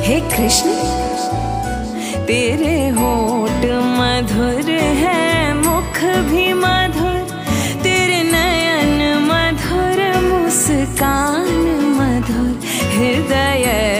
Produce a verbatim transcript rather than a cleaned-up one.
हे कृष्ण तेरे होठ मधुर है, मुख भी मधुर, तेरे नयन मधुर, मुस्कान मधुर, हृदय